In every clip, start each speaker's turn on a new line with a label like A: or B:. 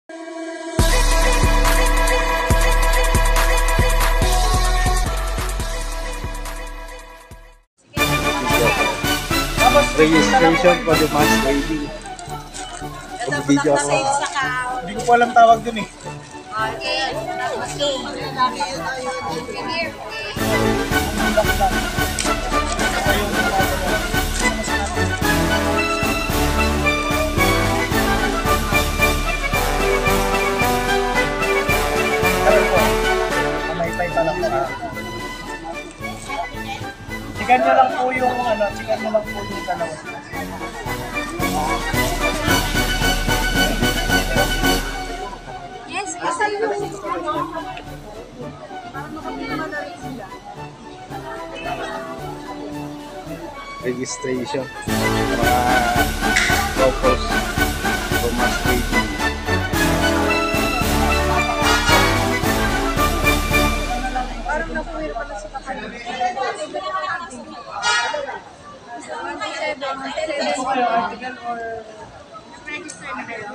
A: Registration for the mass wedding. Video ako.
B: Hindi ko po alam tawag dun eh. Chikan nyo lang po yung chikan nyo lang po yung dalawa.
C: Yes, isa yun.
A: Registration. Mga couples for mass wedding.
C: Parang napuwiro pa na sa kapalit.
B: Article or register na kayo?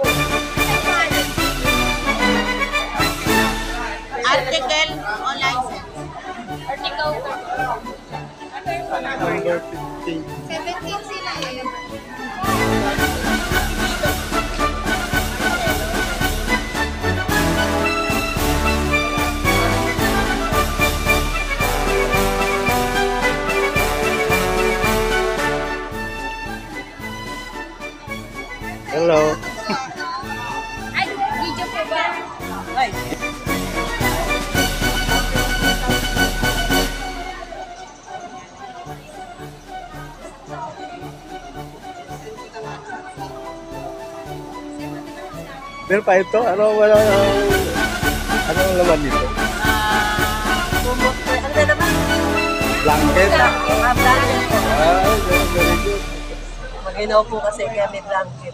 C: Article o license? Article.
A: Number 15.
C: 17 sila eh.
A: Hello.
C: Ay, video po ba?
B: Ay.
A: Pero pa ito, ano ang laman nito?
C: Ano na naman?
A: Blanket?
C: Blanket po.
A: Very good.
C: Mag-inaw po kasi kami blanket.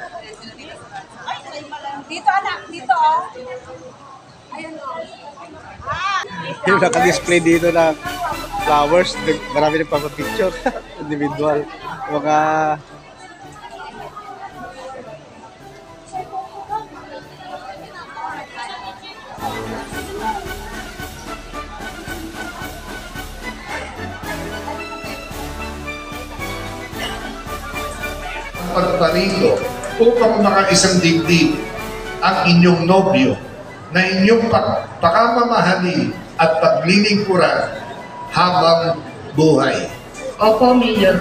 C: Dito anak, dito oh. Ayun oh.
A: Yung naka-display dito na flowers, marami nagpapapicture. Individual. Mga
D: pagparito upang makaisang dibdib ang inyong nobyo na inyong pakamamahali at paglilingkuran habang buhay.
E: Opo, Mayor.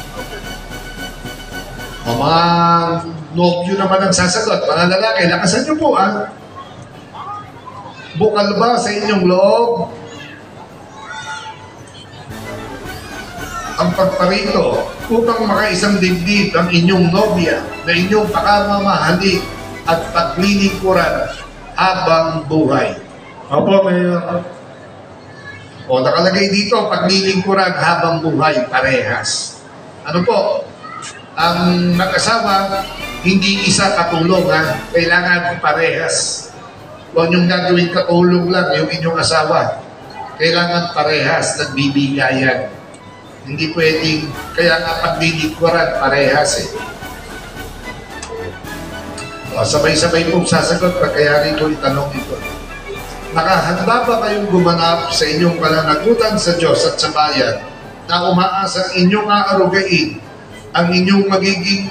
D: O mga nobyo naman ang sasagot, mga lalaki, lakasan niyo po ah. Bukal ba sa inyong loob ang pagparito upang makaisang dibdib ang inyong nobya na inyong pakamamahali at paglilingkuran habang buhay? Opo, Mayor. O nakalagay dito, paglilingkuran habang buhay, parehas. Ano po? Ang mag-asawa, hindi isa katulong ha. Kailangan parehas. Kung yung gagawin katulong lang, yung inyong asawa, kailangan parehas, nagbibigayan. Hindi pwedeng, kaya nga paglilingkuran, parehas eh. O, sabay-sabay pong sasagot, kaya rin ko itanong ito. Nakahanda ba kayong gumanap sa inyong pananagutan sa Diyos at sa bayan na umaasang inyong aarugain ang inyong magiging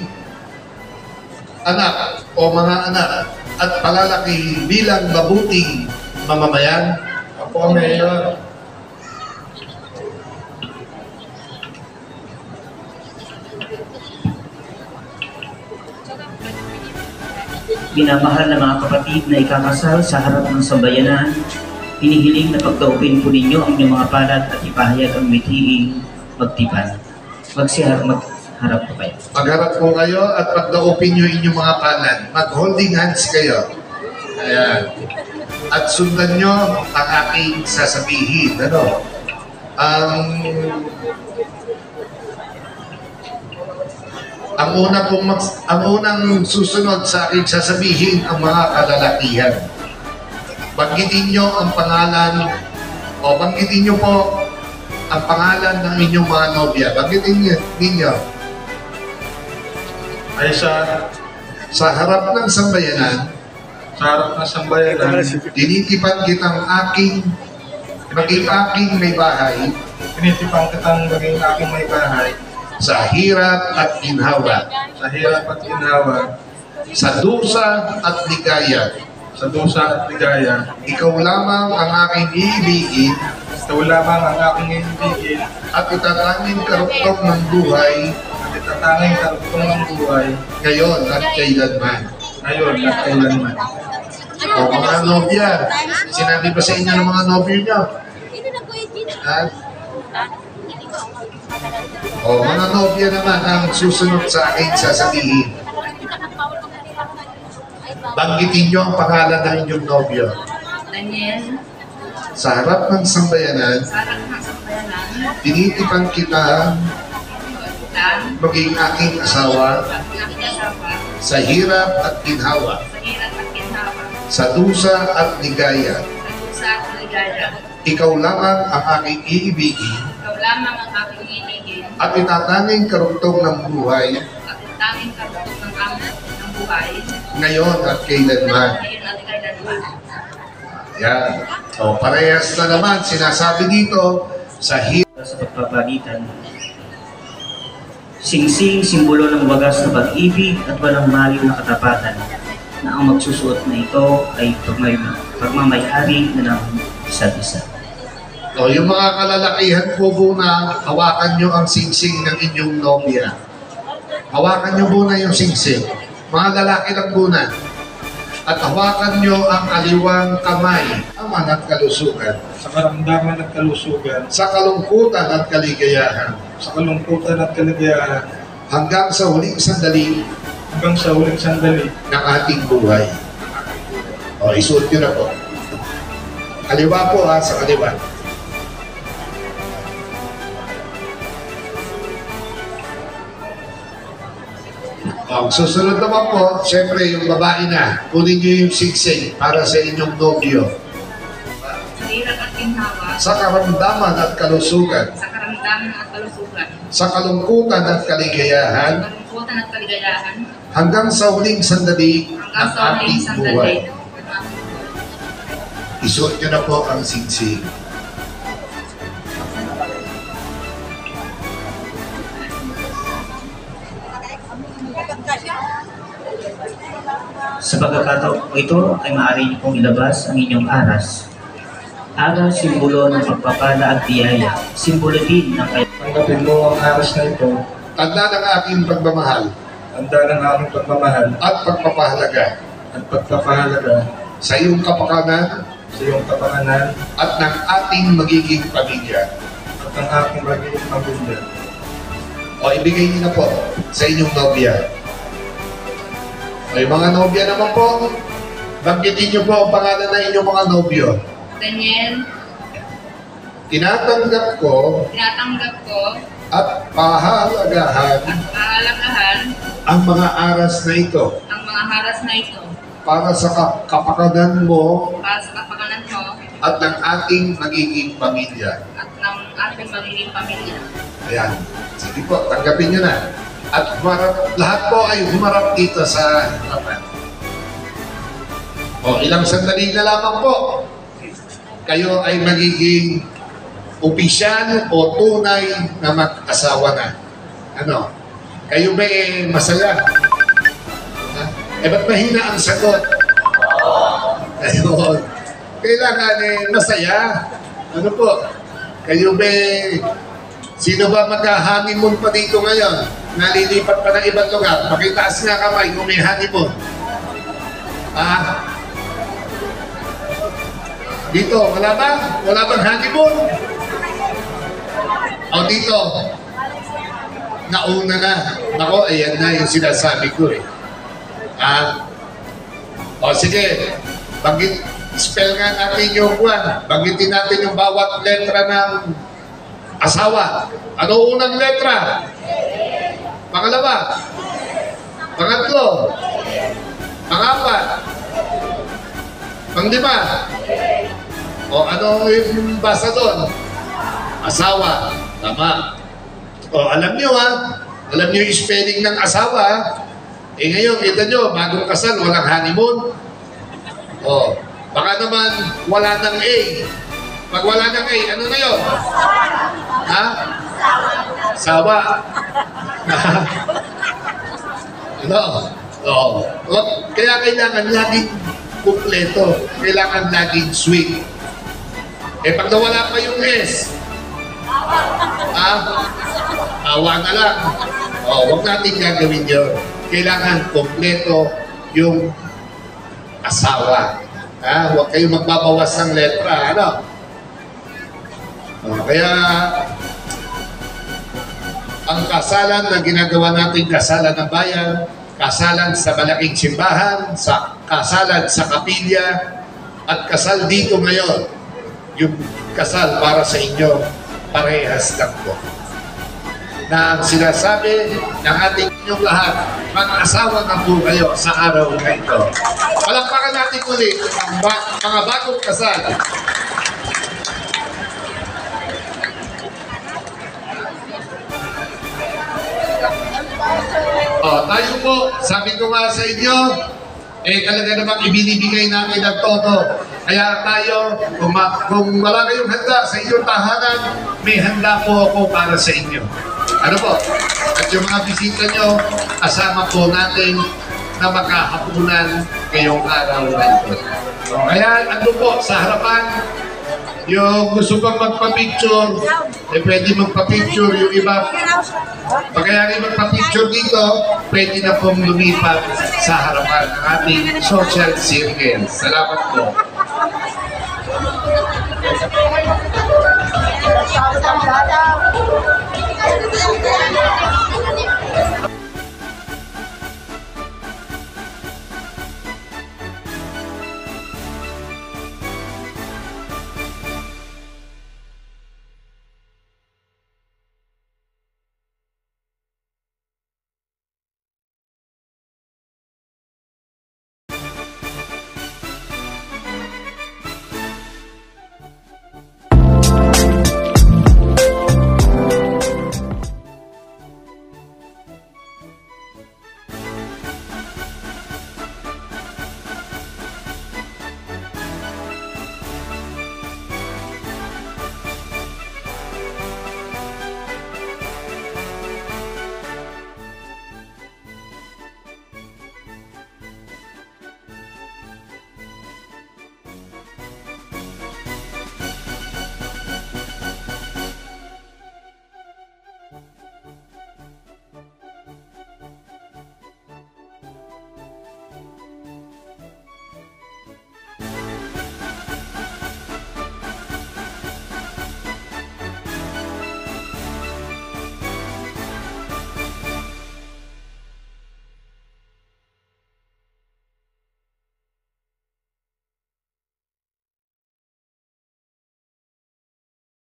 D: anak o mga anak at palalaki bilang mabuting mamamayan? Opo, Mayor.
E: Minamahal na mga kapatid na ikakasal sa harap ng sambayanan, hinihiling na pagdaupin po ninyo ang inyong mga palad at ipahayag ang mithiing magtipan. Magharap po kayo.
D: Magharap po kayo at pagdaupin nyo inyong mga palad. Mag-holding hands kayo. Ayan. At sundan nyo ang aking sasabihin. Ano? Ang unang susunod sa aking sasabihin ang mga kalalakihan. Banggitin nyo ang pangalan o banggitin nyo po ang pangalan ng inyong mga nobya. Banggitin ninyo. Ay sa harap ng sambayanan,
F: sa harap ng sambayanan,
D: tinitipan kitang maging aking may bahay
F: tinitipan kitang maging aking may bahay,
D: sa hirap at ginhawa,
F: sa hirap at ginhawa,
D: sa dusa at ligaya.
F: sa dusa at ligaya.
D: Ikaw lamang ang aking iibigin
F: Ito lamang ang aking ibigin
D: at itatanging karugtong ng buhay
F: at itatanging karugtong ng buhay,
D: ngayon at kailanman.
F: ngayon at kailanman.
D: O mga nobya, sinabi ba sa inyo ng mga nobyo nyo? Ha? O mga nobya naman ang susunod sa akin sasabihin. Banggitin nyo ang pangalan ng inyong nobyo.
C: Daniel,
D: Sa harap ng sambayanan,
C: sarang ng sambayanan,
D: tinitipan kita
C: dan
D: maging aking asawa
C: pag-asawa,
D: sa hirap at ginhawa,
C: sa hirap at ginhawa,
D: sa dusa at ligaya.
C: sa dusa at ligaya.
D: Ikaw lamang ang aking iibigin
C: Ikaw lamang ang aking ibigin
D: at itatanging karugtong ng buhay
C: at tanging karugtong ng aming ng buhay,
D: ngayon at kailanman.
C: ngayon at kailanman.
D: Yan. O parehas na naman sinasabi dito sa hirap.
E: Sa pagpapagitan. Singsing, simbolo ng wagas na pag-ibig at walang malayo na katapatan na ang magsusuot na ito ay pagmamayari na ng isa't isa.
D: O yung mga kalalakihan po muna, hawakan nyo ang singsing ng inyong nobya. Hawakan nyo muna yung singsing. Mga lalaki lang muna. At hawakan nyo ang aliwang kamay, aman at kalusugan,
F: Sa karamdaman at kalusugan,
D: sa kalungkutan at kaligayahan,
F: sa kalungkutan at kaligayahan,
D: hanggang sa huling sandali
F: hanggang sa huling sandali
D: ng ating buhay. O, isuot nyo na po. Kaliwa po ha, sa kaliwa. O, susunod naman po, siyempre yung babae na, kunin nyo yung sigsing para sa inyong nobyo.
C: Sa hirap at ginhawa,
D: Sa karamdaman at kalusugan,
C: sa karamdaman at kalusugan,
D: sa kalungkutan at kaligayahan,
C: kalungkutan at kaligayahan,
D: hanggang sa huling sandali
C: hanggang
D: ng
C: sa huling
D: ating
C: sandali
D: buhay.
C: ng aming
D: Isuot nyo na po ang singsing.
E: Sa pagkakataon ito ay maaari niyo pong ilabas ang inyong aras. Aras, simbolo ng pagpapala at biyaya. Simbolo din ng
F: tanggapin mo ang aras na ito,
D: Tanda ng aking pagmamahal
F: handa ng aming pagmamahal
D: at pagpapahalaga
F: at pagpapahalaga
D: sa iyong kapakanan
F: sa iyong kapakanan
D: at ng ating magiging pamilya.
F: at ang aking magiging pamilya.
D: O ibigay niyo na po sa inyong nobya. O yung mga nobya naman po, banggitin niyo po ang pangalan ng inyong mga nobyo.
C: Daniel,
D: Tinatanggap ko
C: tinatanggap ko
D: at pahalagahan
C: at paalagahan
D: ang mga aras na ito
C: ang mga haras na ito
D: para sa kapakanan mo
C: para sa kapakanan mo
D: at ng ating magiging pamilya.
C: at ng ating magiging pamilya.
D: Ayan. Sige po, tanggapin nyo na. At lahat po ay humarap dito sa harapan. O, ilang sandali na lamang po. Kayo ay magiging opisyal o tunay na mag-asawa na. Ano? Kayo ba masaya? Ha? Ba't mahina ang sagot? Ayun. Kailangan masaya. Ano po? Kayo ba sino ba mag-honeymoon pa dito ngayon? Nalilipat pa ng ibang lugar. Pakitaas nga kamay kung may honeymoon. Ah? Dito, wala ba? Wala bang honeymoon? O dito? Nauna na. Nako, ayan na yung sinasabi ko eh. Ah? O sige, spell nga natin yung buwan. Banggitin natin yung bawat letra ng asawa. Ano unang letra? Pangalawa? Pangatlo? Pangapat? Panglima? O ano yung basa doon? Asawa. Tama. O alam nyo ha? Alam nyo yung spelling ng asawa ha? Eh ngayon, kita nyo, bagong kasal, walang honeymoon. Oh, baka naman wala ng A. Pag wala ng A, ano na yun? Ha? Sawa. Ano? Oo. Kaya kailangan laging kumpleto. Kailangan laging sweet. Eh, pag nawala pa yung S, awa na lang. Huwag natin gagawin yun. Kailangan kumpleto yung asawa. Huwag kayong magbabawas ng letra. Ano? Kaya ang kasalan na ginagawa natin, kasalan ng bayan, kasalan sa malaking simbahan, kasalan sa kapilya, at kasal dito ngayon, yung kasal para sa inyo, parehas lang po. Na ang sinasabi ng ating inyong lahat, mag-asawa na po kayo sa araw na ito. Palakpakan natin ulit ang mga bagong kasal. Tayo po, sabi ko nga sa inyo, talaga namang ibinibigay namin ang todo. Kaya tayo, kung wala kayong handa sa inyong tahanan, may handa po ako para sa inyo. Ano po? At yung mga bisita nyo, kasama po natin na makahapunan ngayong araw na ito. Kaya ano po, sa harapan, yung gusto pang magpa-picture, pwede magpa-picture. Yung iba, pagkayari magpa-picture dito, pwede na pong lumipat sa harapan ng ating social circle. Salamat po.
C: Shout out.